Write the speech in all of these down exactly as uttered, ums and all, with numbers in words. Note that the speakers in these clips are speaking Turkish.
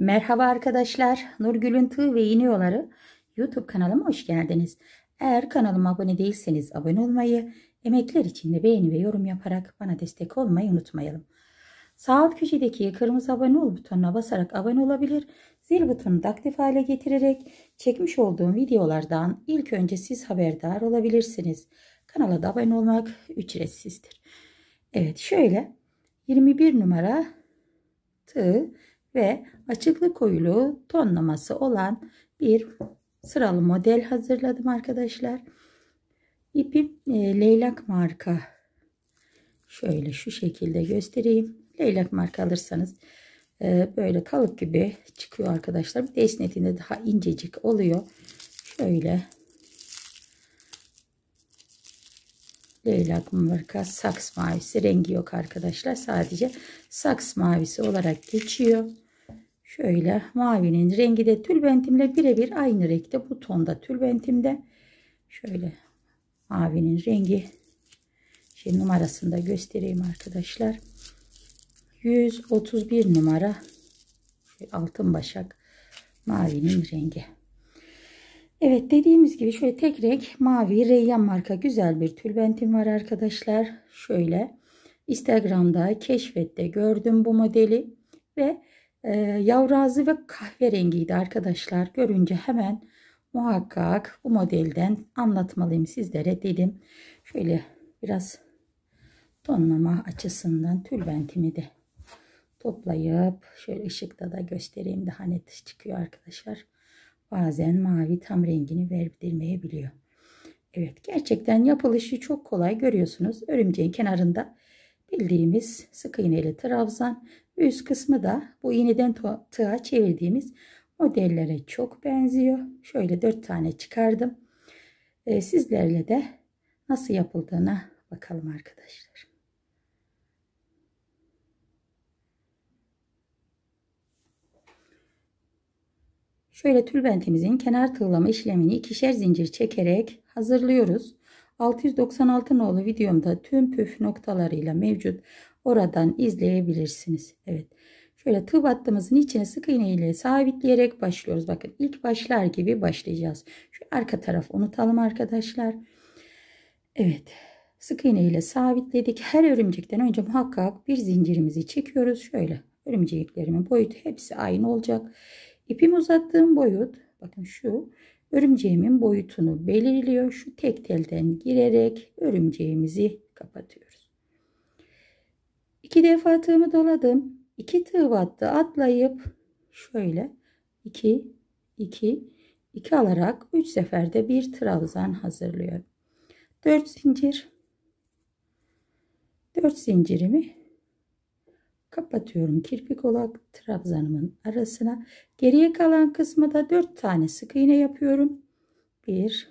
Merhaba arkadaşlar, Nurgül'ün Tığ ve İğne Yolları YouTube kanalıma hoş geldiniz. Eğer kanalıma abone değilseniz abone olmayı, emekler için de beğeni ve yorum yaparak bana destek olmayı unutmayalım. Sağ alt köşedeki kırmızı abone ol butonuna basarak abone olabilir, zil butonunu da aktif hale getirerek çekmiş olduğum videolardan ilk önce siz haberdar olabilirsiniz. Kanala da abone olmak ücretsizdir. Evet, şöyle yirmi bir numara tığ ve açıklık oyulu tonlaması olan bir sıralı model hazırladım arkadaşlar. İpim e, leylak marka. Şöyle şu şekilde göstereyim. Leylak marka alırsanız e, böyle kalıp gibi çıkıyor arkadaşlar. Bir de esnetiğinde daha incecik oluyor. Şöyle leylak marka saks mavisi, rengi yok arkadaşlar. Sadece saks mavisi olarak geçiyor. Şöyle mavinin rengi de tülbentimle birebir aynı renkte, bu tonda tülbentimde. Şöyle mavinin rengi şey numarasını da göstereyim arkadaşlar. yüz otuz bir numara altın başak mavinin rengi. Evet, dediğimiz gibi şöyle tek renk mavi Reyyan marka güzel bir tülbentim var arkadaşlar. Şöyle Instagram'da keşfette gördüm bu modeli ve e, yavrazı ve kahverengiydi arkadaşlar. Görünce hemen muhakkak bu modelden anlatmalıyım sizlere dedim. Şöyle biraz tonlama açısından tülbentimi de toplayıp şöyle ışıkta da göstereyim, daha net çıkıyor arkadaşlar. Bazen mavi tam rengini verdirmeyebiliyor. Evet, gerçekten yapılışı çok kolay, görüyorsunuz. Örümceğin kenarında bildiğimiz sık iğneli trabzan, üst kısmı da bu iğneden tığa çevirdiğimiz modellere çok benziyor. Şöyle dört tane çıkardım. Ee, sizlerle de nasıl yapıldığına bakalım arkadaşlar. Şöyle tülbentimizin kenar tığlama işlemini ikişer zincir çekerek hazırlıyoruz. altı yüz doksan altı nolu videomda tüm püf noktalarıyla mevcut. Oradan izleyebilirsiniz. Evet. Şöyle tığ battığımızın içine sık iğne ile sabitleyerek başlıyoruz. Bakın ilk başlar gibi başlayacağız. Şu arka tarafı unutalım arkadaşlar. Evet. Sık iğne ile sabitledik. Her örümcekten önce muhakkak bir zincirimizi çekiyoruz. Şöyle örümceklerimin boyutu hepsi aynı olacak. İpimi uzattığım boyut, bakın şu örümceğimin boyutunu belirliyor. Şu tek telden girerek örümceğimizi kapatıyoruz. İki defa tığımı doladım. İki tığ battı atlayıp şöyle iki iki iki alarak üç seferde bir trabzan hazırlıyorum. dört zincir, dört zincirimi kapatıyorum kirpik olarak trabzanımın arasına. Geriye kalan kısmı da dört tane sık iğne yapıyorum. bir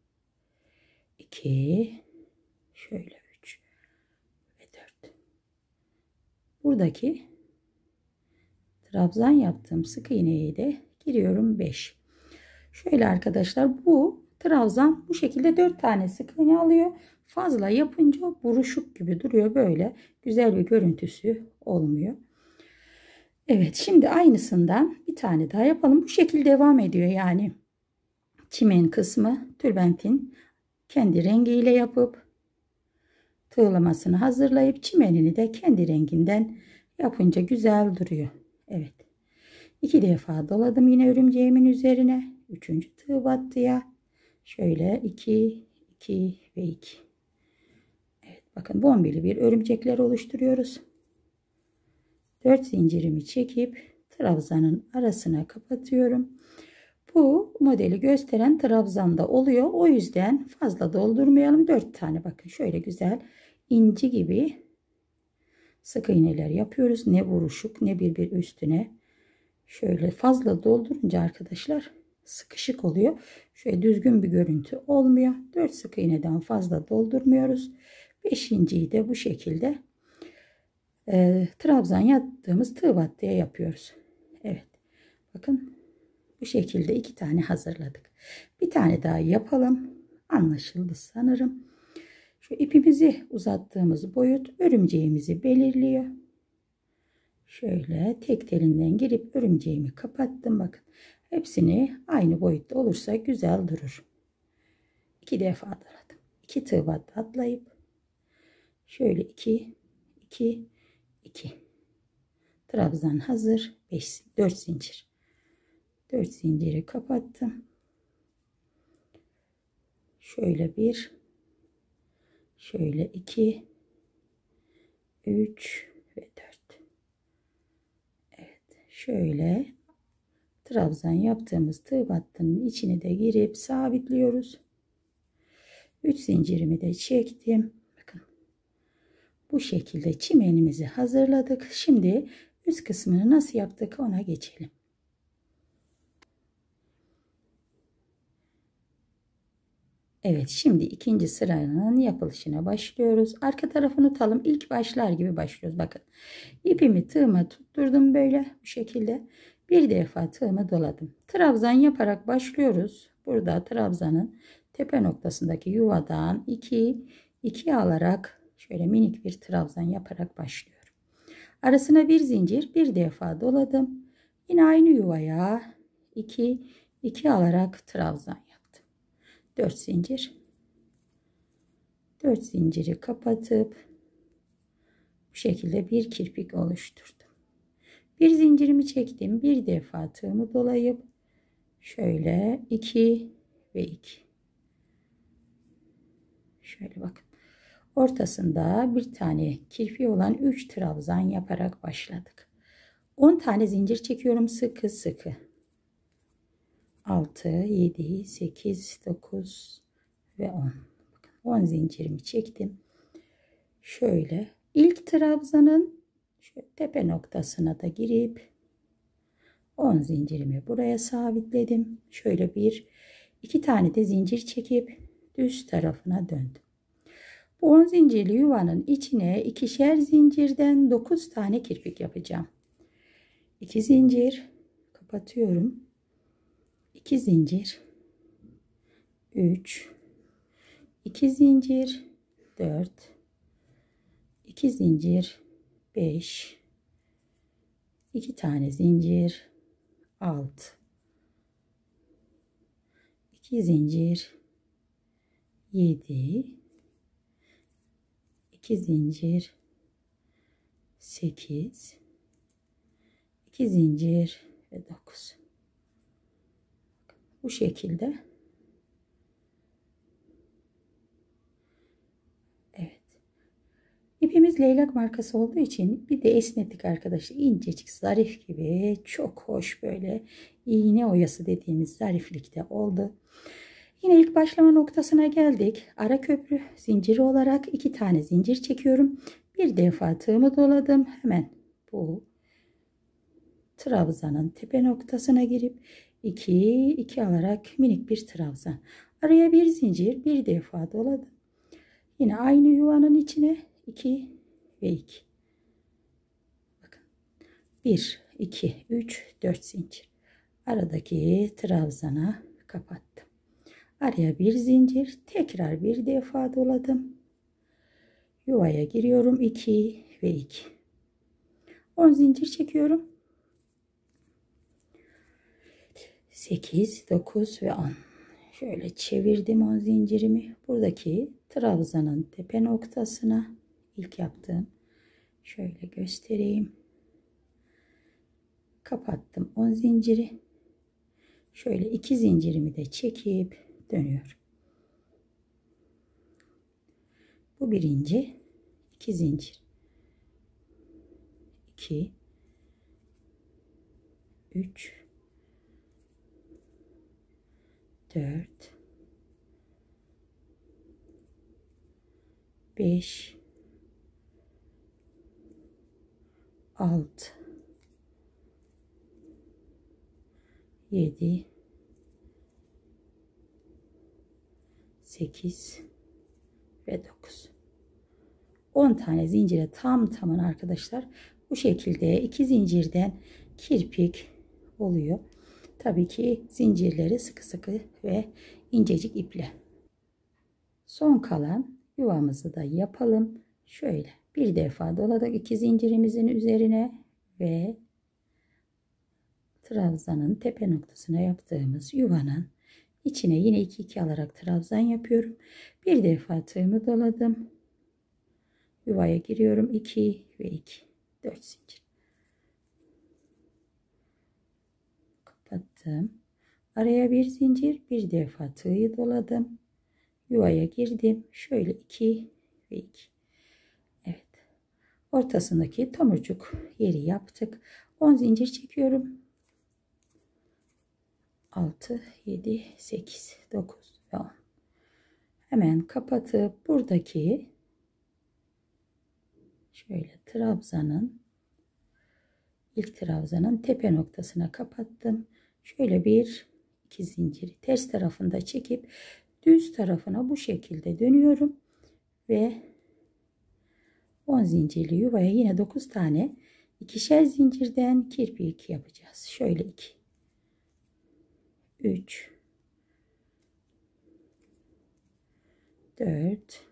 iki şöyle üç ve dört. Buradaki trabzan yaptığım sık iğneyi de giriyorum beş. Şöyle arkadaşlar, bu trabzan bu şekilde dört tane sık iğne alıyor. Fazla yapınca buruşuk gibi duruyor, böyle güzel bir görüntüsü olmuyor. Evet, şimdi aynısından bir tane daha yapalım. Bu şekilde devam ediyor yani. Çimen kısmı tülbentin kendi rengiyle yapıp tığlamasını hazırlayıp çimenini de kendi renginden yapınca güzel duruyor. Evet. İki defa doladım yine örümceğimin üzerine. Üçüncü tığ battıya. Şöyle iki, iki ve iki. Evet, bakın bombeli bir örümcekler oluşturuyoruz. dört zincirimi çekip trabzanın arasına kapatıyorum. Bu modeli gösteren trabzanda oluyor. O yüzden fazla doldurmayalım. dört tane bakın şöyle güzel inci gibi sık iğneler yapıyoruz. Ne buruşuk ne birbir üstüne. Şöyle fazla doldurunca arkadaşlar sıkışık oluyor. Şöyle düzgün bir görüntü olmuyor. dört sık iğneden fazla doldurmuyoruz. beşinciyi de bu şekilde E, trabzan yaptığımız tığ battıya yapıyoruz. Evet. Bakın bu şekilde iki tane hazırladık. Bir tane daha yapalım. Anlaşıldı sanırım. Şu ipimizi uzattığımız boyut örümceğimizi belirliyor. Şöyle tek telinden girip örümceğimi kapattım. Bakın hepsini aynı boyutta olursa güzel durur. İki defa doladım. İki tığ battı atlayıp şöyle iki iki iki trabzan hazır. beş dört zincir. dört zinciri kapattım. Şöyle bir, şöyle iki, üç ve dört. Evet, şöyle trabzan yaptığımız tığ battının içine de girip sabitliyoruz. üç zincirimi de çektim. Bakın bu şekilde çimenimizi hazırladık. Şimdi üst kısmını nasıl yaptık ona geçelim. Evet, şimdi ikinci sıranın yapılışına başlıyoruz. Arka tarafını tutalım. İlk başlar gibi başlıyoruz. Bakın ipimi tığıma tutturdum böyle bu şekilde. Bir defa tığımı doladım. Trabzan yaparak başlıyoruz. Burada trabzanın tepe noktasındaki yuvadan iki iki alarak şöyle minik bir trabzan yaparak başlıyorum. Arasına bir zincir, bir defa doladım. Yine aynı yuvaya iki iki alarak trabzan yaptım. dört zincir. dört zinciri kapatıp bu şekilde bir kirpik oluşturdum. Bir zincirimi çektim. Bir defa tığımı dolayıp şöyle iki ve iki. Şöyle bakın. Ortasında bir tane kirpiği olan üç trabzan yaparak başladık. on tane zincir çekiyorum sıkı sıkı. altı, yedi, sekiz, dokuz ve on. Bakın on zincirimi çektim. Şöyle ilk trabzanın şöyle tepe noktasına da girip on zincirimi buraya sabitledim. Şöyle bir iki tane de zincir çekip düz tarafına döndüm. Bu on zincirli yuvanın içine ikişer zincirden dokuz tane kirpik yapacağım. iki zincir kapatıyorum. iki zincir, üç, iki zincir, dört, iki zincir, beş, iki tane zincir, altı, iki zincir, yedi, iki zincir, sekiz, iki zincir ve dokuz. Bu şekilde. Evet. İpimiz leylak markası olduğu için bir de esnettik arkadaşlar. İncecik, zarif gibi, çok hoş böyle iğne oyası dediğimiz zariflikte oldu. Yine ilk başlama noktasına geldik. Ara köprü zinciri olarak iki tane zincir çekiyorum. Bir defa tığımı doladım. Hemen bu trabzanın tepe noktasına girip iki iki alarak minik bir trabzan. Araya bir zincir, bir defa doladım. Yine aynı yuvanın içine iki ve iki. Bakın. bir, iki, üç, dört zincir. Aradaki trabzana kapattım. Araya bir zincir, tekrar bir defa doladım. Yuvaya giriyorum. iki ve iki. on zincir çekiyorum. sekiz, dokuz ve on. Şöyle çevirdim on zincirimi. Buradaki trabzanın tepe noktasına ilk yaptığım şöyle göstereyim. Kapattım on zinciri. Şöyle iki zincirimi de çekip dönüyorum. Bu birinci, iki zincir. iki, üç, dört, beş, altı, yedi, sekiz ve dokuz. on tane zincire tam tamına arkadaşlar bu şekilde iki zincirden kirpik oluyor. Tabii ki zincirleri sıkı sıkı ve incecik iple. Son kalan yuvamızı da yapalım. Şöyle bir defa doladık iki zincirimizin üzerine ve trabzanın tepe noktasına yaptığımız yuvanın içine yine iki iki alarak trabzan yapıyorum. Bir defa tığımı doladım. Yuvaya giriyorum. iki ve iki. dört zincir. Kapattım. Araya bir zincir, bir defa tığı doladım. Yuvaya girdim. Şöyle iki ve iki. Evet. Ortasındaki tomurcuk yeri yaptık. on zincir çekiyorum. altı, yedi, sekiz, dokuz ve on. Hemen kapatıp buradaki şöyle trabzanın ilk trabzanın tepe noktasına kapattım. Şöyle bir iki zinciri ters tarafında çekip düz tarafına bu şekilde dönüyorum ve on zincirli yuvaya yine dokuz tane ikişer zincirden kirpik yapacağız. Şöyle iki, üç, dört,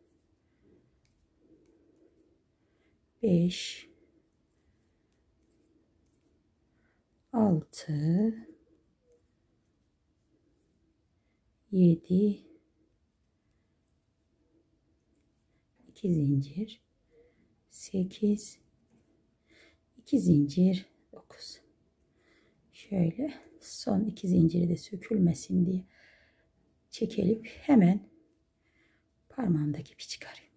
beş, altı, yedi, iki zincir, sekiz, iki zincir, dokuz. Şöyle son iki zinciri de sökülmesin diye çekelip hemen parmağımdaki ipi çıkarıyorum.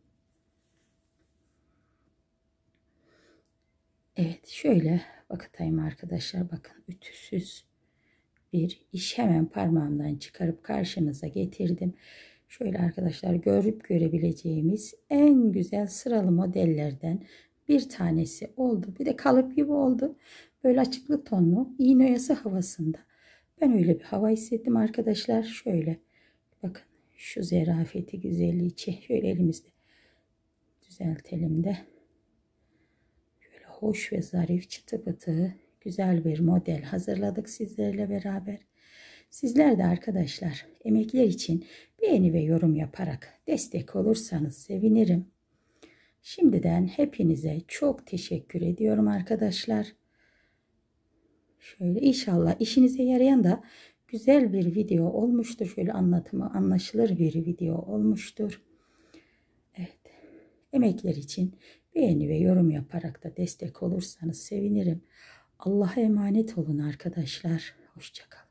Evet, şöyle bakatayım arkadaşlar, bakın ütüsüz bir iş hemen parmağımdan çıkarıp karşınıza getirdim. Şöyle arkadaşlar, görüp görebileceğimiz en güzel sıralı modellerden bir tanesi oldu. Bir de kalıp gibi oldu. Böyle açıklı tonlu iğne oyası havasında. Ben öyle bir hava hissettim arkadaşlar. Şöyle bakın, şu zerafeti, güzelliği şöyle elimizde düzeltelim de. Şöyle hoş ve zarif, çıtı pıtı güzel bir model hazırladık sizlerle beraber. Sizler de arkadaşlar emekler için beğeni ve yorum yaparak destek olursanız sevinirim. Şimdiden hepinize çok teşekkür ediyorum arkadaşlar. Şöyle inşallah işinize yarayan da güzel bir video olmuştur. Şöyle anlatımı anlaşılır bir video olmuştur. Evet. Emekler için beğeni ve yorum yaparak da destek olursanız sevinirim. Allah'a emanet olun arkadaşlar. Hoşça kalın.